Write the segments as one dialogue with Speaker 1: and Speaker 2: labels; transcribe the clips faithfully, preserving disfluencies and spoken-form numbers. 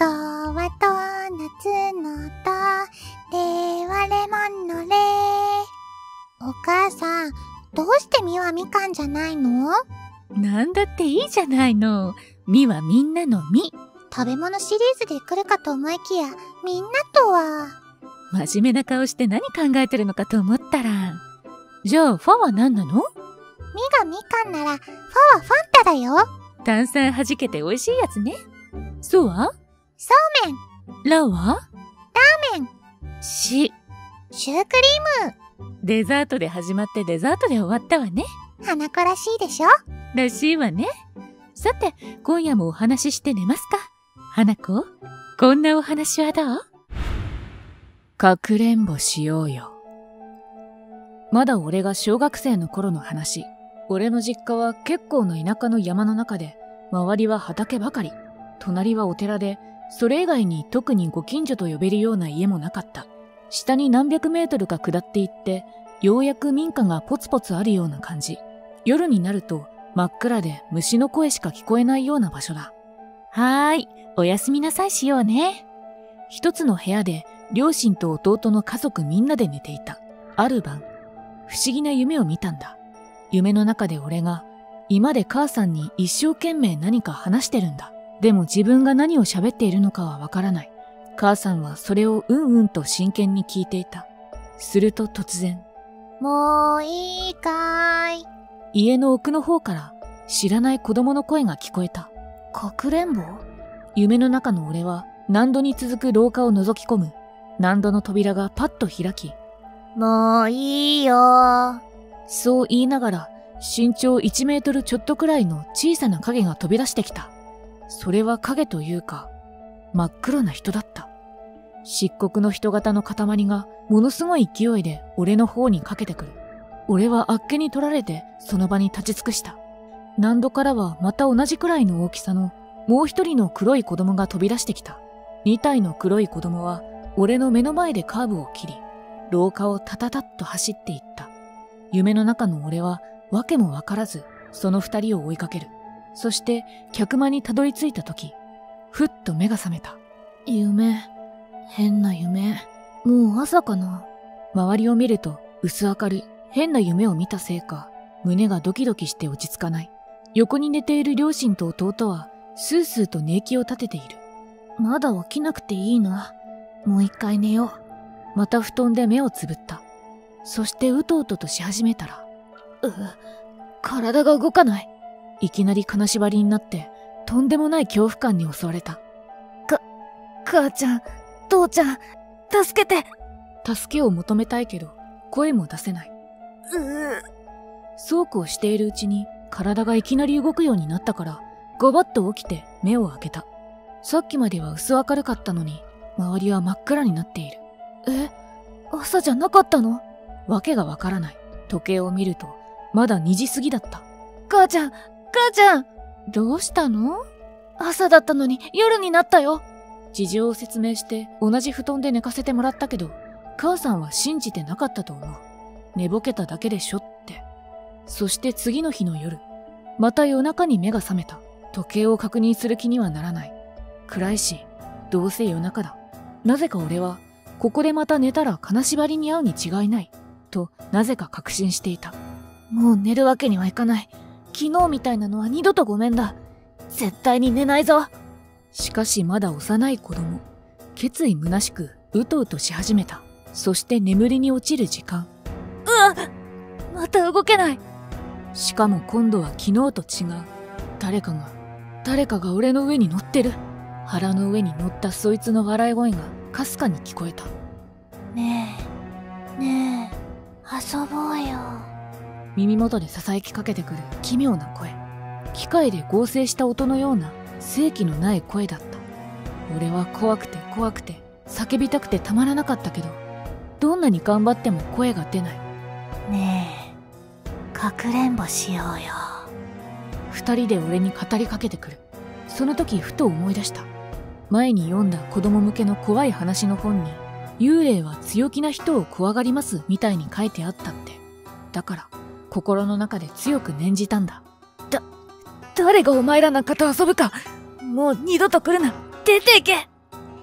Speaker 1: とはと夏のと、れはレモンのれ。お母さん、どうしてみはみかんじゃないの？
Speaker 2: なんだっていいじゃないの。みはみんなのみ。
Speaker 1: 食べ物シリーズで来るかと思いきや、みんなとは。
Speaker 2: 真面目な顔して何考えてるのかと思ったら。じゃあ、ファは何なの？み
Speaker 1: がみかんなら、ファはファンタだよ。
Speaker 2: 炭酸弾けて美味しいやつね。そうは？
Speaker 1: そうめん。
Speaker 2: ラは？
Speaker 1: ラーメン。
Speaker 2: し。
Speaker 1: シュークリーム。
Speaker 2: デザートで始まってデザートで終わったわね。
Speaker 1: 花子らしいでしょ？
Speaker 2: らしいわね。さて、今夜もお話しして寝ますか。花子、こんなお話はどう？かくれんぼしようよ。まだ俺が小学生の頃の話。俺の実家は結構な田舎の山の中で、周りは畑ばかり。隣はお寺で、それ以外に特にご近所と呼べるような家もなかった。下に何百メートルか下っていって、ようやく民家がポツポツあるような感じ。夜になると真っ暗で虫の声しか聞こえないような場所だ。はーい、おやすみなさいしようね。一つの部屋で両親と弟の家族みんなで寝ていた。ある晩、不思議な夢を見たんだ。夢の中で俺が、居間で母さんに一生懸命何か話してるんだ。でも自分が何を喋っているのかはわからない。母さんはそれをうんうんと真剣に聞いていた。すると突然、
Speaker 1: もういいかーい。
Speaker 2: 家の奥の方から知らない子供の声が聞こえた。
Speaker 1: かくれんぼ？
Speaker 2: 夢の中の俺は何度に続く廊下を覗き込む。何度の扉がパッと開き、
Speaker 1: もういいよー。
Speaker 2: そう言いながら身長いちメートルちょっとくらいの小さな影が飛び出してきた。それは影というか、真っ黒な人だった。漆黒の人型の塊がものすごい勢いで俺の方にかけてくる。俺はあっけに取られてその場に立ち尽くした。何度からはまた同じくらいの大きさのもう一人の黒い子供が飛び出してきた。二体の黒い子供は俺の目の前でカーブを切り、廊下をタタタッと走っていった。夢の中の俺はわけもわからずその二人を追いかける。そして客間にたどり着いた時、ふっと目が覚めた。
Speaker 1: 夢。変な夢。もう朝かな。
Speaker 2: 周りを見ると薄明るい変な夢を見たせいか、胸がドキドキして落ち着かない。横に寝ている両親と弟はスースーと寝息を立てている。
Speaker 1: まだ起きなくていいな。もう一回寝よ
Speaker 2: う。また布団で目をつぶった。そしてうとうととし始めたら、
Speaker 1: う、体が動かない。
Speaker 2: いきなり金縛りになってとんでもない恐怖感に襲われた。
Speaker 1: か、母ちゃん、父ちゃん、助けて。
Speaker 2: 助けを求めたいけど声も出せない。
Speaker 1: うう。
Speaker 2: そうこうしているうちに体がいきなり動くようになったから、ごばっと起きて目を開けた。さっきまでは薄明るかったのに、周りは真っ暗になっている。
Speaker 1: え、朝じゃなかったの？
Speaker 2: わけがわからない。時計を見ると、まだにじ過ぎだった。
Speaker 1: 母ちゃん、母ちゃん！
Speaker 2: どうしたの？
Speaker 1: 朝だったのに夜になったよ。
Speaker 2: 事情を説明して同じ布団で寝かせてもらったけど、母さんは信じてなかったと思う。寝ぼけただけでしょって。そして次の日の夜、また夜中に目が覚めた。時計を確認する気にはならない。暗いし、どうせ夜中だ。なぜか俺は、ここでまた寝たら金縛りに遭うに違いない。と、なぜか確信していた。
Speaker 1: もう寝るわけにはいかない。昨日みたいなのは二度とごめんだ。絶対に寝ないぞ。
Speaker 2: しかしまだ幼い子供。決意虚しく、うとうとし始めた。そして眠りに落ちる時間。
Speaker 1: うわっ！また動けない。
Speaker 2: しかも今度は昨日と違う。誰かが、誰かが俺の上に乗ってる。腹の上に乗ったそいつの笑い声がかすかに聞こえた。
Speaker 1: ねえ、ねえ、遊ぼうよ。
Speaker 2: 耳元で囁きかけてくる奇妙な声。機械で合成した音のような生気のない声だった。俺は怖くて怖くて叫びたくてたまらなかったけど、どんなに頑張っても声が出ない。
Speaker 1: ねえ、かくれんぼしようよ。
Speaker 2: 二人で俺に語りかけてくる。その時ふと思い出した。前に読んだ子供向けの怖い話の本に、幽霊は強気な人を怖がりますみたいに書いてあったって。だから心の中で強く念じたんだ。
Speaker 1: だ、誰がお前らなんかと遊ぶか。もう二度と来るな。出ていけ。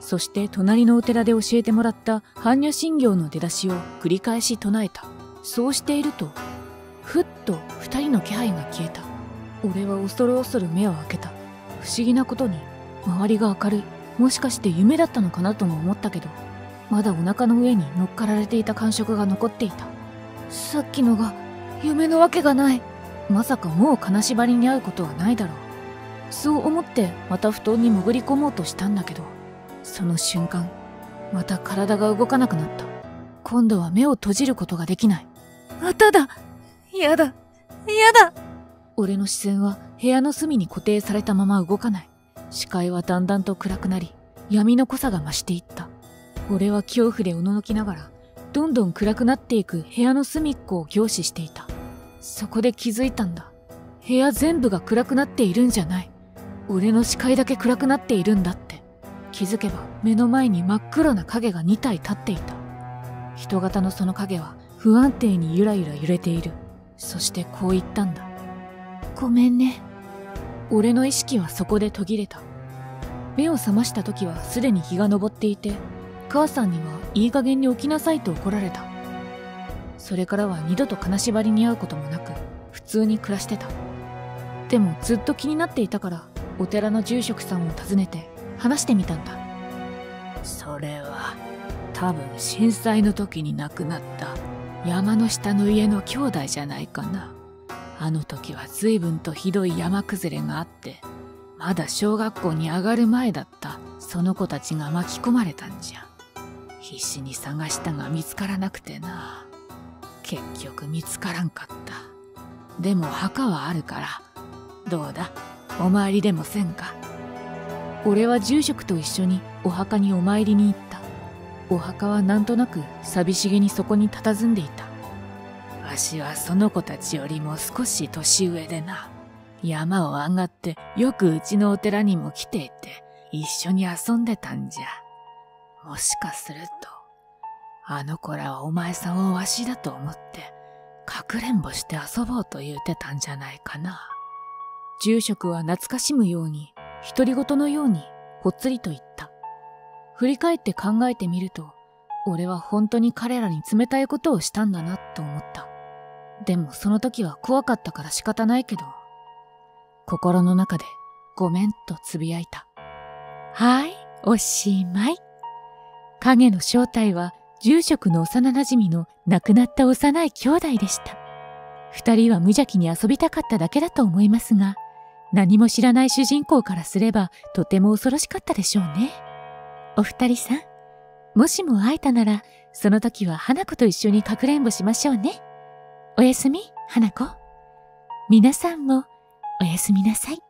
Speaker 2: そして隣のお寺で教えてもらった般若心経の出だしを繰り返し唱えた。そうしていると、ふっと二人の気配が消えた。俺は恐る恐る目を開けた。不思議なことに、周りが明るい。もしかして夢だったのかなとも思ったけど、まだお腹の上に乗っかられていた感触が残っていた。さっきのが夢のわけがない。まさかもう金縛りに会うことはないだろう。そう思ってまた布団に潜り込もうとしたんだけど、その瞬間、また体が動かなくなった。今度は目を閉じることができない。まただ。やだ。やだ。俺の視線は部屋の隅に固定されたまま動かない。視界はだんだんと暗くなり、闇の濃さが増していった。俺は恐怖でおののきながら、どんどん暗くなっていく部屋の隅っこを凝視していた。そこで気づいたんだ。部屋全部が暗くなっているんじゃない。俺の視界だけ暗くなっているんだって。気づけば目の前に真っ黒な影がに体立っていた。人型のその影は不安定にゆらゆら揺れている。そしてこう言ったんだ。ごめんね。俺の意識はそこで途切れた。目を覚ました時はすでに日が昇っていて、母さんにはいい加減に起きなさいと怒られた。それからは二度と金縛りに遭うこともなく、普通に暮らしてた。でもずっと気になっていたから、お寺の住職さんを訪ねて話してみたんだ。それは、多分震災の時に亡くなった山の下の家の兄弟じゃないかな。あの時は随分とひどい山崩れがあって、まだ小学校に上がる前だったその子たちが巻き込まれたんじゃ。必死に探したが見つからなくてな。結局見つからんかった。でも墓はあるから、どうだ、お参りでもせんか。俺は住職と一緒にお墓にお参りに行った。お墓はなんとなく寂しげにそこに佇んでいた。わしはその子たちよりも少し年上でな。山を上がってよくうちのお寺にも来ていて一緒に遊んでたんじゃ。もしかすると、あの子らはお前さんをわしだと思ってかくれんぼして遊ぼうと言うてたんじゃないかな。住職は懐かしむように、独り言のようにぽっつりと言った。振り返って考えてみると、俺は本当に彼らに冷たいことをしたんだなと思った。でもその時は怖かったから仕方ないけど、心の中でごめんとつぶやいた。はい、おしまい。影の正体は住職の幼馴染の亡くなった幼い兄弟でした。二人は無邪気に遊びたかっただけだと思いますが、何も知らない主人公からすればとても恐ろしかったでしょうね。お二人さん、もしも会えたなら、その時は花子と一緒にかくれんぼしましょうね。おやすみ、花子。皆さんもおやすみなさい。